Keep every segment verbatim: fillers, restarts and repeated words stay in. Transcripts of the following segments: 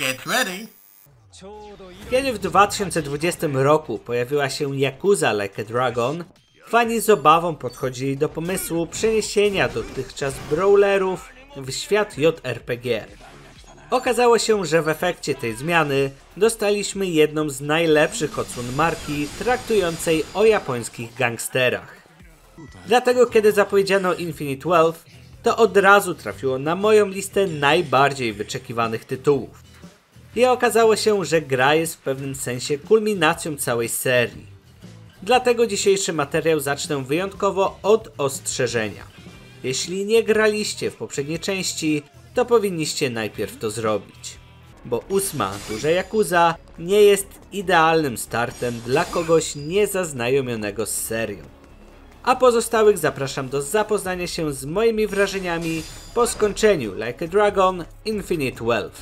Get ready. Kiedy w dwa tysiące dwudziestym roku pojawiła się Yakuza Like a Dragon, fani z obawą podchodzili do pomysłu przeniesienia dotychczas brawlerów w świat J R P G. Okazało się, że w efekcie tej zmiany dostaliśmy jedną z najlepszych odsłon marki traktującej o japońskich gangsterach. Dlatego kiedy zapowiedziano Infinite Wealth, to od razu trafiło na moją listę najbardziej wyczekiwanych tytułów. I okazało się, że gra jest w pewnym sensie kulminacją całej serii. Dlatego dzisiejszy materiał zacznę wyjątkowo od ostrzeżenia. Jeśli nie graliście w poprzedniej części, to powinniście najpierw to zrobić. Bo ósma Duża Yakuza nie jest idealnym startem dla kogoś niezaznajomionego z serią. A pozostałych zapraszam do zapoznania się z moimi wrażeniami po skończeniu Like a Dragon Infinite Wealth.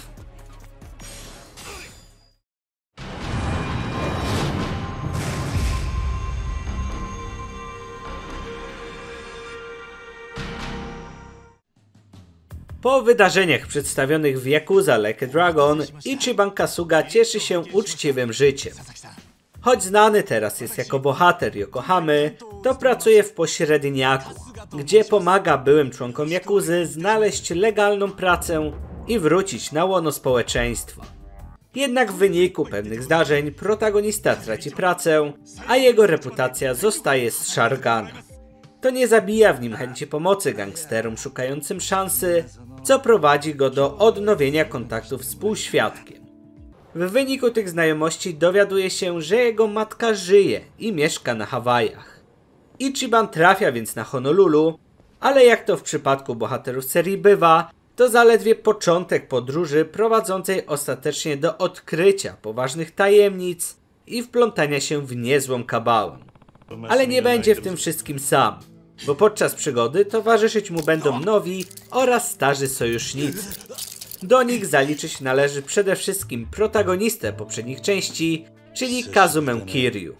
Po wydarzeniach przedstawionych w Yakuza Like a Dragon, Ichiban Kasuga cieszy się uczciwym życiem. Choć znany teraz jest jako bohater Yokohamy, to pracuje w pośredniaku, gdzie pomaga byłym członkom Yakuzy znaleźć legalną pracę i wrócić na łono społeczeństwa. Jednak w wyniku pewnych zdarzeń protagonista traci pracę, a jego reputacja zostaje zszargana. To nie zabija w nim chęci pomocy gangsterom szukającym szansy, co prowadzi go do odnowienia kontaktów z półświadkiem. W wyniku tych znajomości dowiaduje się, że jego matka żyje i mieszka na Hawajach. Ichiban trafia więc na Honolulu, ale jak to w przypadku bohaterów serii bywa, to zaledwie początek podróży prowadzącej ostatecznie do odkrycia poważnych tajemnic i wplątania się w niezłą kabałę. Ale nie będzie w tym wszystkim sam, bo podczas przygody towarzyszyć mu będą nowi oraz starzy sojusznicy. Do nich zaliczyć należy przede wszystkim protagonistę poprzednich części, czyli Kazumę Kiryu.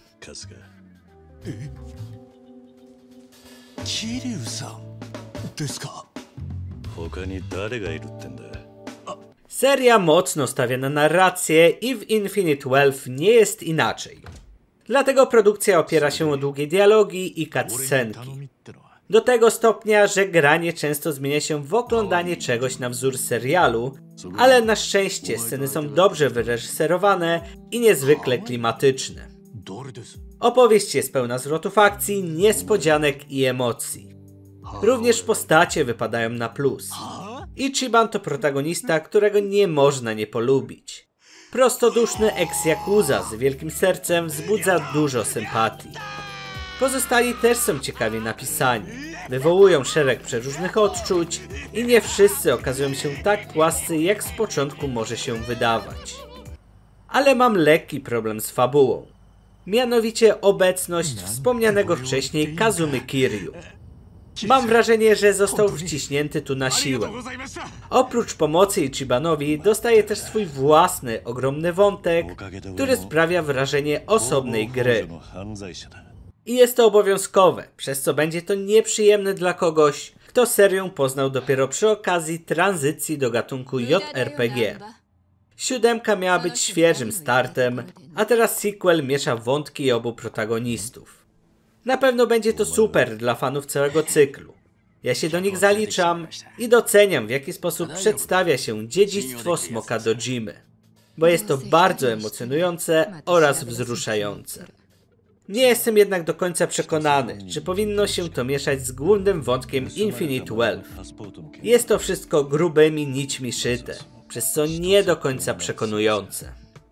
Seria mocno stawia na narrację i w Infinite Wealth nie jest inaczej. Dlatego produkcja opiera się o długie dialogi i cutscenki. Do tego stopnia, że granie często zmienia się w oglądanie czegoś na wzór serialu, ale na szczęście sceny są dobrze wyreżyserowane i niezwykle klimatyczne. Opowieść jest pełna zwrotów akcji, niespodzianek i emocji. Również postacie wypadają na plus. Ichiban to protagonista, którego nie można nie polubić. Prostoduszny ex-Yakuza z wielkim sercem wzbudza dużo sympatii. Pozostali też są ciekawie napisani, wywołują szereg przeróżnych odczuć i nie wszyscy okazują się tak płascy, jak z początku może się wydawać. Ale mam lekki problem z fabułą, mianowicie obecność wspomnianego wcześniej Kazumy Kiryu. Mam wrażenie, że został wciśnięty tu na siłę. Oprócz pomocy Ichibanowi dostaje też swój własny, ogromny wątek, który sprawia wrażenie osobnej gry. I jest to obowiązkowe, przez co będzie to nieprzyjemne dla kogoś, kto serię poznał dopiero przy okazji tranzycji do gatunku J R P G. Siódemka miała być świeżym startem, a teraz sequel miesza wątki obu protagonistów. Na pewno będzie to super dla fanów całego cyklu. Ja się do nich zaliczam i doceniam, w jaki sposób przedstawia się dziedzictwo Smoka Dojimy, bo jest to bardzo emocjonujące oraz wzruszające. Nie jestem jednak do końca przekonany, czy powinno się to mieszać z głównym wątkiem Infinite Wealth. Jest to wszystko grubymi nićmi szyte, przez co nie do końca przekonujące.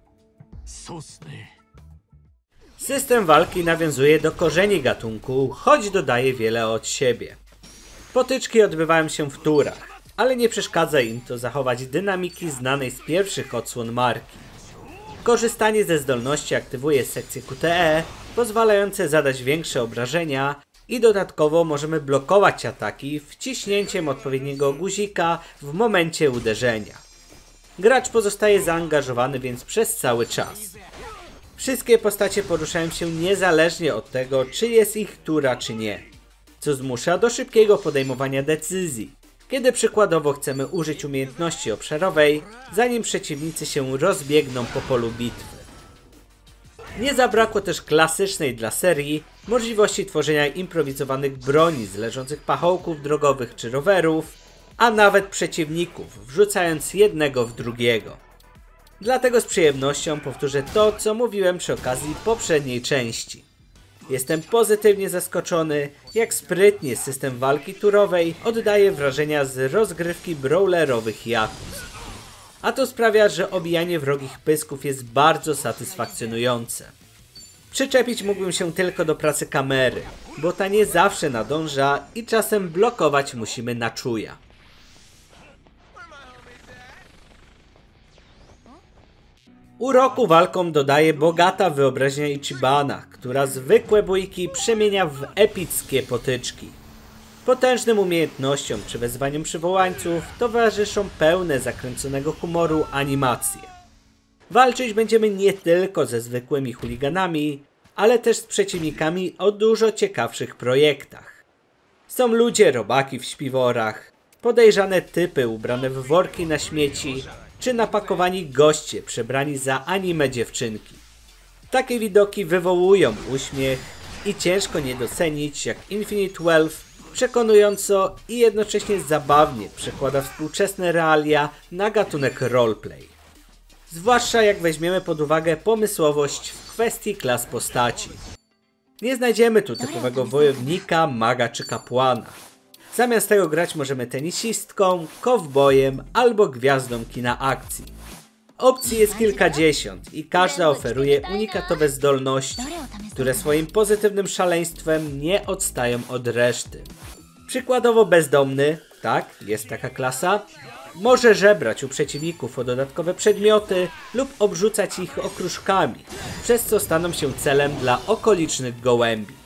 System walki nawiązuje do korzeni gatunku, choć dodaje wiele od siebie. Potyczki odbywają się w turach, ale nie przeszkadza im to zachować dynamiki znanej z pierwszych odsłon marki. Korzystanie ze zdolności aktywuje sekcję Q T E, pozwalające zadać większe obrażenia i dodatkowo możemy blokować ataki wciśnięciem odpowiedniego guzika w momencie uderzenia. Gracz pozostaje zaangażowany więc przez cały czas. Wszystkie postacie poruszają się niezależnie od tego, czy jest ich tura czy nie, co zmusza do szybkiego podejmowania decyzji, kiedy przykładowo chcemy użyć umiejętności obszarowej, zanim przeciwnicy się rozbiegną po polu bitwy. Nie zabrakło też klasycznej dla serii możliwości tworzenia improwizowanych broni z leżących pachołków drogowych czy rowerów, a nawet przeciwników, wrzucając jednego w drugiego. Dlatego z przyjemnością powtórzę to, co mówiłem przy okazji poprzedniej części. Jestem pozytywnie zaskoczony, jak sprytnie system walki turowej oddaje wrażenia z rozgrywki brawlerowych Yakuza. A to sprawia, że obijanie wrogich pysków jest bardzo satysfakcjonujące. Przyczepić mógłbym się tylko do pracy kamery, bo ta nie zawsze nadąża i czasem blokować musimy na czuja. Uroku walkom dodaje bogata wyobraźnia Ichibana, która zwykłe bójki przemienia w epickie potyczki. Potężnym umiejętnościom czy wezwaniom przywołańców towarzyszą pełne zakręconego humoru animacje. Walczyć będziemy nie tylko ze zwykłymi chuliganami, ale też z przeciwnikami o dużo ciekawszych projektach. Są ludzie robaki w śpiworach, podejrzane typy ubrane w worki na śmieci, czy napakowani goście przebrani za anime dziewczynki. Takie widoki wywołują uśmiech i ciężko nie docenić, jak Infinite Wealth przekonująco i jednocześnie zabawnie przekłada współczesne realia na gatunek roleplay. Zwłaszcza jak weźmiemy pod uwagę pomysłowość w kwestii klas postaci. Nie znajdziemy tu typowego wojownika, maga czy kapłana. Zamiast tego grać możemy tenisistką, kowbojem albo gwiazdą kina akcji. Opcji jest kilkadziesiąt i każda oferuje unikatowe zdolności, które swoim pozytywnym szaleństwem nie odstają od reszty. Przykładowo bezdomny, tak, jest taka klasa, może żebrać u przeciwników o dodatkowe przedmioty lub obrzucać ich okruszkami, przez co staną się celem dla okolicznych gołębi.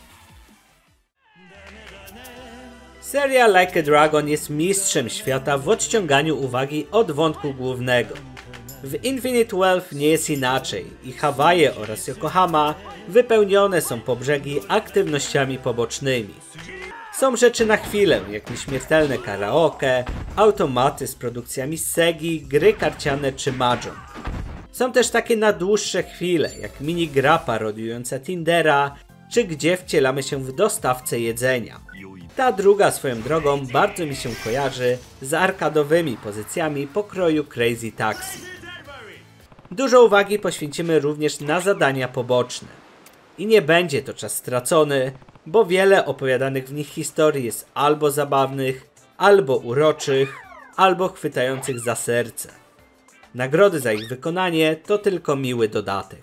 Seria Like a Dragon jest mistrzem świata w odciąganiu uwagi od wątku głównego. W Infinite Wealth nie jest inaczej i Hawaje oraz Yokohama wypełnione są po brzegi aktywnościami pobocznymi. Są rzeczy na chwilę, jak nieśmiertelne karaoke, automaty z produkcjami Segi, gry karciane czy mahjong. Są też takie na dłuższe chwile, jak minigra parodiująca Tindera, czy gdzie wcielamy się w dostawcę jedzenia. Ta druga swoją drogą bardzo mi się kojarzy z arkadowymi pozycjami pokroju Crazy Taxi. Dużo uwagi poświęcimy również na zadania poboczne. I nie będzie to czas stracony, bo wiele opowiadanych w nich historii jest albo zabawnych, albo uroczych, albo chwytających za serce. Nagrody za ich wykonanie to tylko miły dodatek.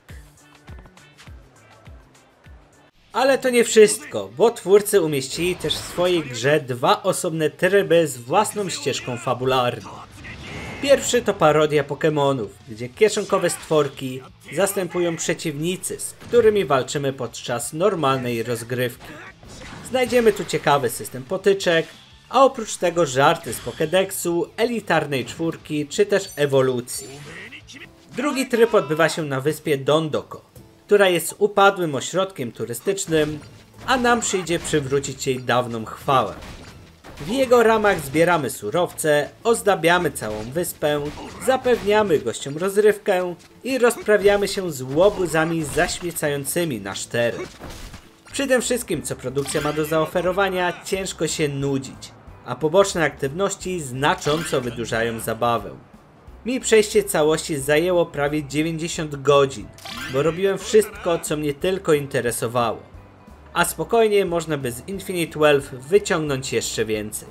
Ale to nie wszystko, bo twórcy umieścili też w swojej grze dwa osobne tryby z własną ścieżką fabularną. Pierwszy to parodia Pokemonów, gdzie kieszonkowe stworki zastępują przeciwnicy, z którymi walczymy podczas normalnej rozgrywki. Znajdziemy tu ciekawy system potyczek, a oprócz tego żarty z Pokédexu, elitarnej czwórki czy też ewolucji. Drugi tryb odbywa się na wyspie Dondoko, która jest upadłym ośrodkiem turystycznym, a nam przyjdzie przywrócić jej dawną chwałę. W jego ramach zbieramy surowce, ozdabiamy całą wyspę, zapewniamy gościom rozrywkę i rozprawiamy się z łobuzami zaśmiecającymi nasz teren. Przy tym wszystkim, co produkcja ma do zaoferowania, ciężko się nudzić, a poboczne aktywności znacząco wydłużają zabawę. Mi przejście całości zajęło prawie dziewięćdziesiąt godzin, bo robiłem wszystko, co mnie tylko interesowało. A spokojnie można by z Infinite Wealth wyciągnąć jeszcze więcej.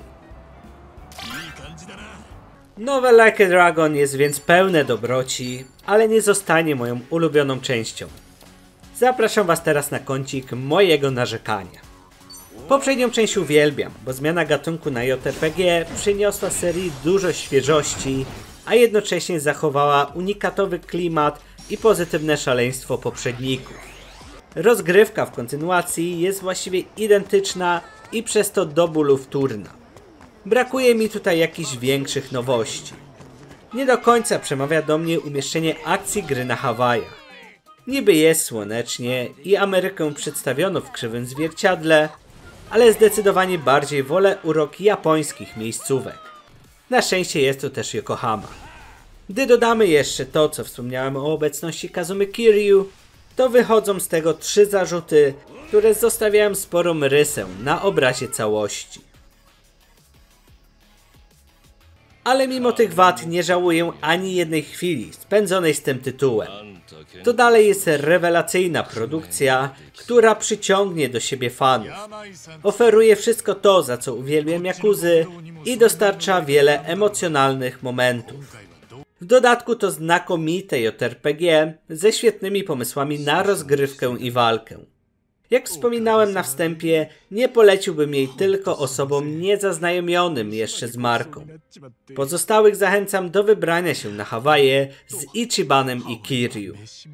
Nowe Like a Dragon jest więc pełne dobroci, ale nie zostanie moją ulubioną częścią. Zapraszam was teraz na kącik mojego narzekania. Poprzednią część uwielbiam, bo zmiana gatunku na J R P G przyniosła serii dużo świeżości, a jednocześnie zachowała unikatowy klimat i pozytywne szaleństwo poprzedników. Rozgrywka w kontynuacji jest właściwie identyczna i przez to do bólu wtórna. Brakuje mi tutaj jakichś większych nowości. Nie do końca przemawia do mnie umieszczenie akcji gry na Hawajach. Niby jest słonecznie i Amerykę przedstawiono w krzywym zwierciadle, ale zdecydowanie bardziej wolę urok japońskich miejscówek. Na szczęście jest tu też Yokohama. Gdy dodamy jeszcze to, co wspomniałem o obecności Kazumi Kiryu, to wychodzą z tego trzy zarzuty, które zostawiają sporą rysę na obrazie całości. Ale mimo tych wad nie żałuję ani jednej chwili spędzonej z tym tytułem. To dalej jest rewelacyjna produkcja, która przyciągnie do siebie fanów. Oferuje wszystko to, za co uwielbiam Yakuzy i dostarcza wiele emocjonalnych momentów. W dodatku to znakomite J R P G ze świetnymi pomysłami na rozgrywkę i walkę. Jak wspominałem na wstępie, nie poleciłbym jej tylko osobom niezaznajomionym jeszcze z marką. Pozostałych zachęcam do wybrania się na Hawaje z Ichibanem i Kiryu.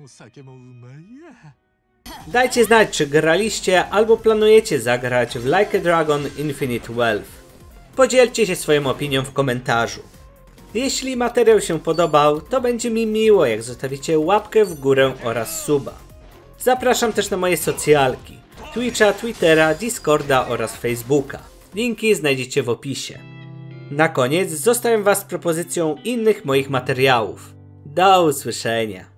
Dajcie znać, czy graliście albo planujecie zagrać w Like a Dragon Infinite Wealth. Podzielcie się swoją opinią w komentarzu. Jeśli materiał się podobał, to będzie mi miło, jak zostawicie łapkę w górę oraz suba. Zapraszam też na moje socjalki, Twitcha, Twittera, Discorda oraz Facebooka. Linki znajdziecie w opisie. Na koniec zostawiam Was z propozycją innych moich materiałów. Do usłyszenia.